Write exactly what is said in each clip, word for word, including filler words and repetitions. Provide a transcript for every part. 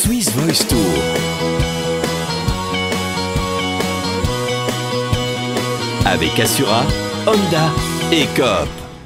Swiss Voice Tour. Avec Assura, Honda et Coop.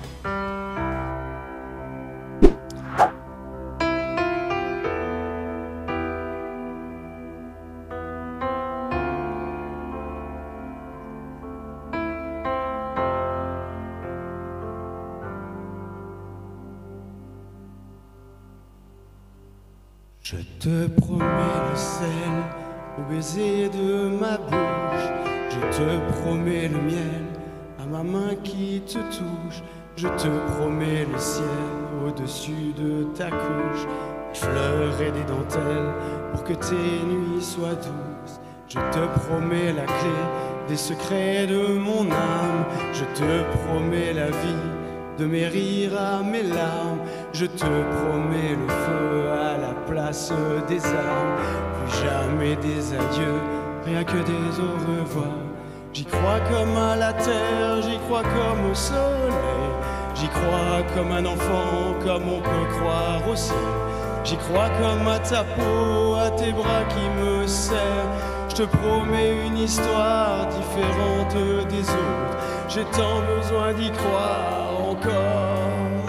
Je te promets le sel au baiser de ma bouche. Je te promets le miel à ma main qui te touche. Je te promets le ciel au-dessus de ta couche. Des fleurs et des dentelles pour que tes nuits soient douces. Je te promets la clé des secrets de mon âme. Je te promets la vie de mes rires à mes larmes. Je te promets le feu à la place des armes. Plus jamais des adieux, rien que des au revoir. J'y crois comme à la terre, j'y crois comme au soleil. J'y crois comme un enfant, comme on peut croire au ciel. J'y crois comme à ta peau, à tes bras qui me serrent. Je te promets une histoire différente des autres. J'ai tant besoin d'y croire encore.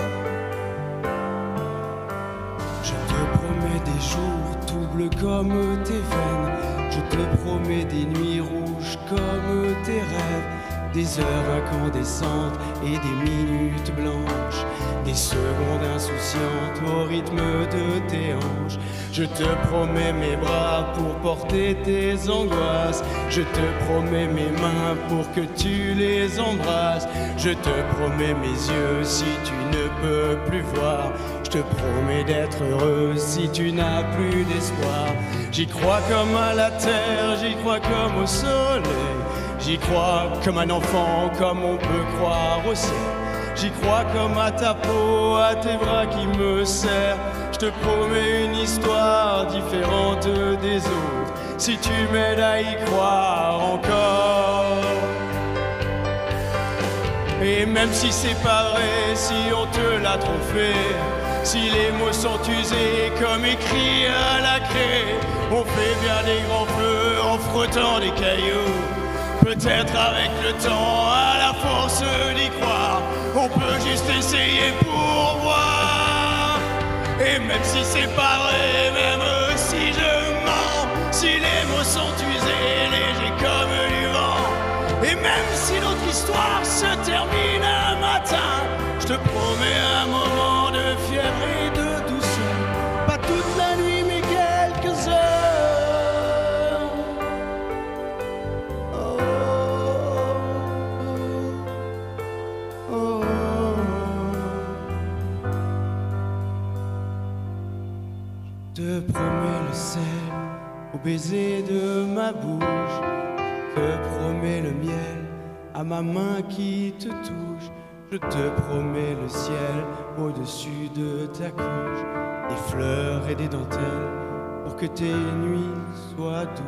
Je te promets des jours tout bleus comme tes veines. Je te promets des nuits rouges comme tes rêves. Des heures incandescentes et des minutes blanches. Des secondes insouciantes au rythme de tes hanches. Je te promets mes bras pour porter tes angoisses. Je te promets mes mains pour que tu les embrasses. Je te promets mes yeux si tu ne peux plus voir. Je te promets d'être heureux si tu n'as plus d'espoir. J'y crois comme à la terre, j'y crois comme au soleil. J'y crois comme un enfant, comme on peut croire au ciel. J'y crois comme à ta peau, à tes bras qui me serrent. Je te promets une histoire différente des autres, si tu m'aides à y croire encore. Et même si c'est pas vrai, si on te l'a trop fait, si les mots sont usés comme écrits à la craie, on fait bien des grands feux en frottant des cailloux. Peut-être avec le temps, à la force d'y croire, on peut juste essayer pour voir. Et même si c'est pas vrai, même si je mens, si les mots sont usés, légers comme du vent, et même si notre histoire se termine un matin, je te promets un moment de fièvre et de douceur. Pas toute la nuit, mais quelques heures. Je te promets le sel au baiser de ma bouche. Je te promets le miel à ma main qui te touche. Je te promets le ciel au-dessus de ta couche. Des fleurs et des dentelles pour que tes nuits soient douces.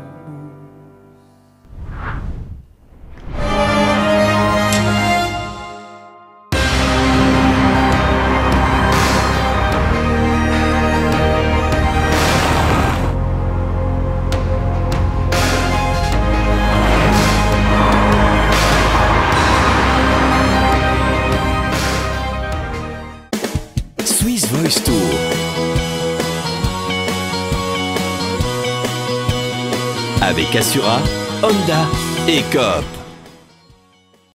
Swiss Voice Tour. Avec Assura, Honda et Coop.